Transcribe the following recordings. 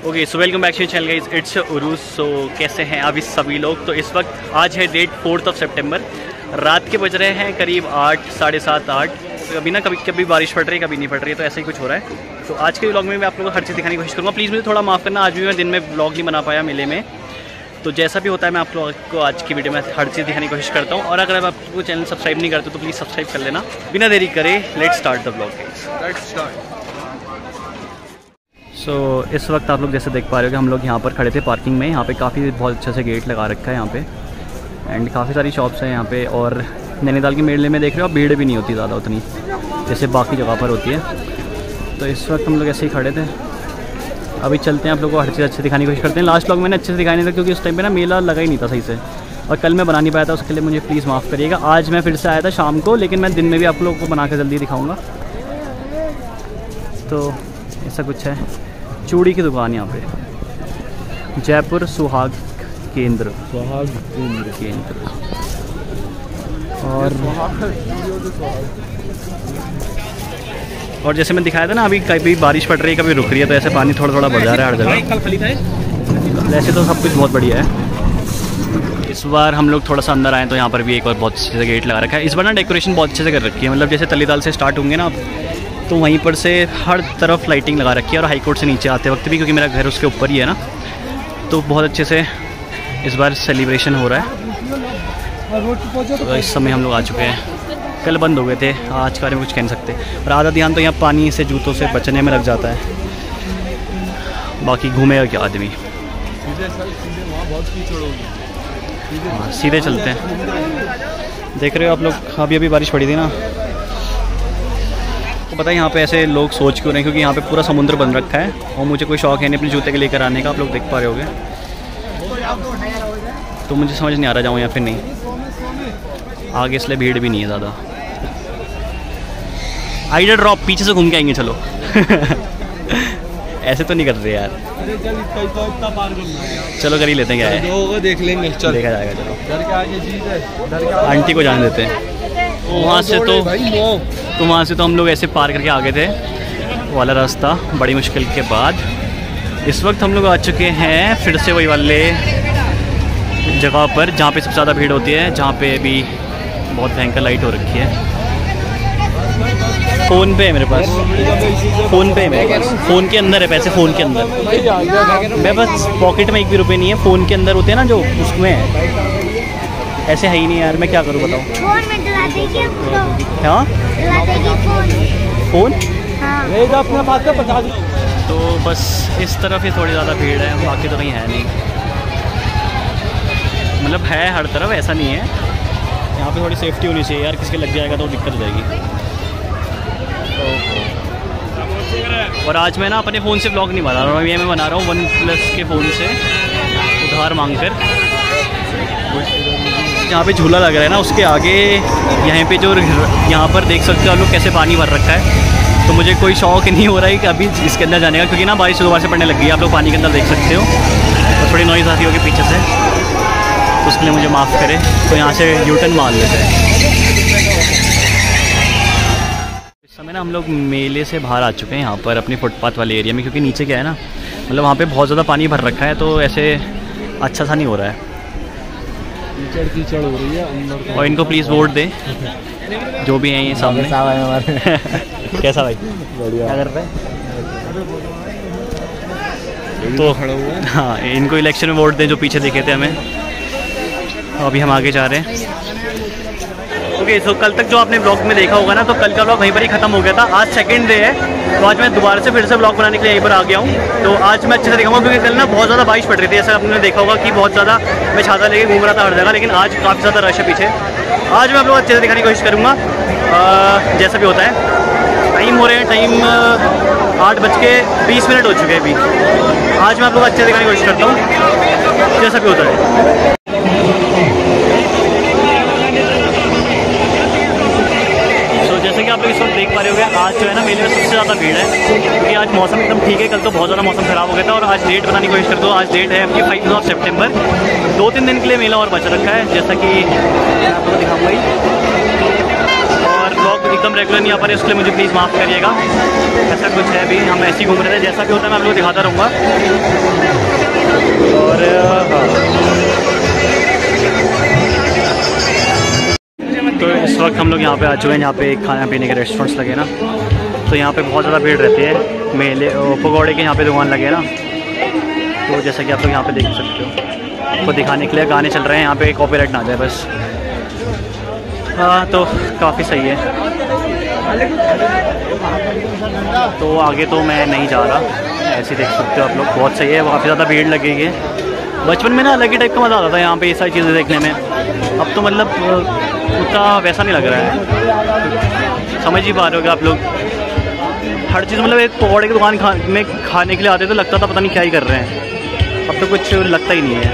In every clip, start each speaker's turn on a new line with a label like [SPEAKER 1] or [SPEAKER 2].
[SPEAKER 1] Okay so welcome back to channel guys, it's उरूस। So कैसे हैं अभी सभी लोग। तो इस वक्त आज है डेट 4 सितंबर, रात के बज रहे हैं करीब 8, साढ़े 7, 8। तो अभी ना कभी बारिश पड़ रही है, कभी नहीं पड़ रही है, तो ऐसा ही कुछ हो रहा है। तो आज के व्लॉग में मैं आप लोगों को हर चीज़ दिखाने की कोशिश करूँगा। प्लीज़ मुझे थोड़ा माफ़ करना, आज भी मैं दिन में व्लॉग नहीं बना पाया मेले में। तो जैसा भी होता है मैं आप लोगों को आज की वीडियो में हर चीज़ दिखाने की कोशिश करता हूँ। और अगर आप आपको चैनल सब्सक्राइब नहीं करते तो प्लीज़ सब्सक्राइब कर लेना। बिना देरी करे let's start the vlog. So इस वक्त आप लोग जैसे देख पा रहे हो कि हम लोग यहाँ पर खड़े थे पार्किंग में। यहाँ पे काफ़ी बहुत अच्छे से गेट लगा रखा है यहाँ पे, एंड काफ़ी सारी शॉप्स हैं यहाँ पे। और नैनीताल के मेले में देख रहे हो आप, भीड़ भी नहीं होती ज़्यादा उतनी जैसे बाकी जगह पर होती है। तो इस वक्त हम लोग ऐसे ही खड़े थे। अभी चलते हैं, आप लोगों को हर चीज़ अच्छे दिखाने की कोशिश करते हैं। लास्ट व्लॉग मैंने अच्छे से दिखाई नहीं था क्योंकि उस टाइम पे ना मेला लगा ही नहीं था सही से, और कल मैं बना नहीं पाया था, उसके लिए मुझे प्लीज़ माफ़ करिएगा। आज मैं फिर से आया था शाम को, लेकिन मैं दिन में भी आप लोगों को बना कर जल्दी दिखाऊँगा। तो ऐसा कुछ है, चूड़ी की दुकान यहाँ पे, जयपुर सुहाग केंद्र। और जैसे मैं दिखाया था ना, अभी कभी बारिश पड़ रही है, कभी रुक रही है, तो ऐसे पानी थोड़ा थोड़ा बढ़ जा रहा है हर जगह। वैसे तो सब कुछ बहुत बढ़िया है। इस बार हम लोग थोड़ा सा अंदर आए तो यहाँ पर भी एक और बहुत अच्छे से गेट लगा रखा है। इस बार ना डेकोरेशन बहुत अच्छे से कर रखी है, मतलब जैसे तलीताल से स्टार्ट होंगे ना तो वहीं पर से हर तरफ लाइटिंग लगा रखी है। और हाई कोर्ट से नीचे आते वक्त भी, क्योंकि मेरा घर उसके ऊपर ही है ना, तो बहुत अच्छे से इस बार सेलिब्रेशन हो रहा है। तो इस समय हम लोग आ चुके हैं। कल बंद हो गए थे, आज के बारे में कुछ कह नहीं सकते। और आधा ध्यान तो यहाँ पानी से जूतों से बचने में लग जाता है, बाकी घूमेगा क्या आदमी। सीधे चलते हैं। देख रहे हो आप लोग, अभी बारिश पड़ी थी ना, तो पता है यहाँ पे ऐसे लोग सोच क्यों रहे हैं, क्योंकि यहाँ पे पूरा समुद्र बन रखा है। और मुझे कोई शौक है नहीं अपने जूते के लेकर आने का, आप लोग देख पा रहे होगे। तो मुझे समझ नहीं आ रहा जाऊँ या फिर नहीं। आगे इसलिए भीड़ भी नहीं है ज़्यादा। आइडल ड्रॉप पीछे से घूम के आएंगे, चलो। ऐसे तो नहीं कर रहे यार, चलो कर ही लेते हैं, क्या है देख लेंगे, देखा जाएगा। चलो आंटी को जाने देते हैं। वहाँ से तो हम लोग ऐसे पार करके आ गए थे वाला रास्ता, बड़ी मुश्किल के बाद। इस वक्त हम लोग आ चुके हैं फिर से वही वाले जगह पर जहाँ पे सबसे ज़्यादा भीड़ होती है, जहाँ पे अभी बहुत भयंकर लाइट हो रखी है। फ़ोन पे है मेरे पास, फ़ोन पे है मेरे पास, फ़ोन के अंदर है पैसे, फ़ोन के अंदर। मैं बस पॉकेट में 1 भी रुपये नहीं है, फ़ोन के अंदर होते हैं ना जो, उसमें है। ऐसे है ही नहीं यार, मैं क्या करूँ बताओ। हाँ फ़ोन तो बस इस तरफ ही थोड़ी ज़्यादा भीड़ है, बाकी तो कहीं है नहीं। मतलब है हर तरफ, ऐसा नहीं है। यहाँ पे थोड़ी सेफ्टी होनी चाहिए यार, किसके लग जाएगा तो दिक्कत हो जाएगी। और आज मैं ना अपने फ़ोन से ब्लॉग नहीं बना रहा हूँ, मैं बना रहा हूँ OnePlus के फ़ोन से उधार मांगकर। यहाँ पे झूला लग रहा है ना, उसके आगे यहाँ पे जो यहाँ पर देख सकते हो आप लोग कैसे पानी भर रखा है। तो मुझे कोई शौक नहीं हो रहा है कि अभी इसके अंदर जाने का, क्योंकि ना बारिश दोबारा से पड़ने लग गई है। आप लोग पानी के अंदर देख सकते हो, और थोड़ी नॉइज़ आती होगी पीछे से, तो उसके लिए मुझे माफ़ करें। तो यहाँ से यूटर्न मार लेते हैं। इस समय ना हम लोग मेले से बाहर आ चुके हैं, यहाँ पर अपनी फुटपाथ वाले एरिया में, क्योंकि नीचे क्या है ना, मतलब वहाँ पे बहुत ज़्यादा पानी भर रखा है, तो ऐसे अच्छा सा नहीं हो रहा है। कीचड़ हो रही है अंदर। और इनको प्लीज़ वोट दें जो भी हैं ये सामने। कैसा भाई, बढ़िया, क्या कर रहे हैं? तो हाँ, इनको इलेक्शन में वोट दें जो पीछे देखे थे हमें। अभी हम आगे जा रहे हैं। ओके सो कल तक जो आपने ब्लॉग में देखा होगा ना, तो कल का ब्लॉग वहीं पर ही ख़त्म हो गया था। आज सेकंड डे है, तो आज मैं दोबारा से फिर से ब्लॉग बनाने के लिए यहीं पर आ गया हूँ। तो आज मैं अच्छे से दिखाऊंगा, क्योंकि कल ना बहुत ज़्यादा बारिश पड़ रही थी। ऐसा आपने देखा होगा कि बहुत ज़्यादा मैं छाता लेके घूम रहा था हर जगह, लेकिन आज काफ़ी ज़्यादा रश है पीछे। आज मैं आप लोग अच्छे से दिखाने की कोशिश करूँगा, जैसा भी होता है। टाइम हो रहे हैं, टाइम 8:20 हो चुके हैं अभी। आज मैं आप लोग अच्छे से दिखाने की कोशिश करता हूँ, जैसा भी होता है। जैसे कि आप लोग इस वक्त देख पा रहे होंगे, आज जो है ना मेले में सबसे ज़्यादा भीड़ है, क्योंकि आज मौसम एकदम ठीक है। कल तो बहुत ज़्यादा मौसम ख़राब हो गया था। और आज डेट बनाने की कोशिश करता हूँ। आज डेट है आपकी 5 सितंबर। 2-3 दिन के लिए मेला और बच रखा है, जैसा कि मैं आपको दिखाऊंगा ही। और ब्लॉग एकदम रेगुलर नहीं आ पा रहे, उसके लिए मुझे प्लीज़ माफ़ करिएगा। ऐसा कुछ है, अभी हम ऐसे ही घूम रहे थे, जैसा भी होता है मैं आप लोगों को दिखाता रहूँगा। और तो इस वक्त हम लोग यहाँ पे आ चुके हैं, यहाँ पे खाना पीने के रेस्टोरेंट्स लगे ना, तो यहाँ पे बहुत ज़्यादा भीड़ रहती है। मेले पकौड़े के यहाँ पे दुकान लगे ना, तो जैसा कि आप लोग यहाँ पे देख सकते हो, तो दिखाने के लिए गाने चल रहे हैं यहाँ पे, कॉपीराइट ना आ जाए बस। हाँ, तो काफ़ी सही है। तो आगे तो मैं नहीं जा रहा, ऐसे देख सकते हो आप लोग, बहुत सही है, काफ़ी ज़्यादा भीड़ लगेगी। बचपन में ना अलग ही टाइप का मज़ा आता था यहाँ पे ये सारी चीज़ें देखने में, अब तो मतलब उतना वैसा नहीं लग रहा है। समझ ही पा रहे हो कि आप लोग, हर चीज़ मतलब एक पकौड़े की दुकान में खाने के लिए आते तो लगता था पता नहीं क्या ही कर रहे हैं, अब तो कुछ लगता ही नहीं है।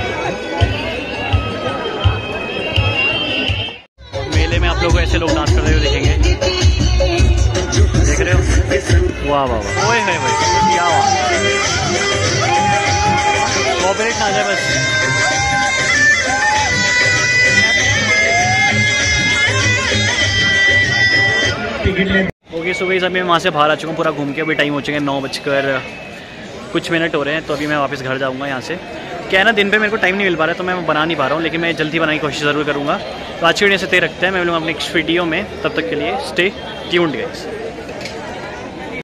[SPEAKER 1] और मेले में आप लोग को ऐसे लोग डांस करते हुए देखेंगे, देख रहे हो, वाह वाह वाह, ओए है भाई, क्या वाह, कॉपीराइट ना आ जाए बस। ओके, सो गाइस अभी मैं वहाँ से बाहर आ चुका हूँ पूरा घूम के, अभी टाइम हो चुके हैं 9 बज कुछ मिनट हो रहे हैं, तो अभी मैं वापस घर जाऊँगा यहाँ से। क्या है ना, दिन पे मेरे को टाइम नहीं मिल पा रहा है, तो मैं बना नहीं पा रहा हूँ, लेकिन मैं जल्दी बनाने की कोशिश ज़रूर करूँगा। तो आज की वीडियो से तय रखते हैं, मैं मिलूँगा अपने नेक्स्ट वीडियो में, तब तक के लिए स्टे ट्यून्ड गाइस।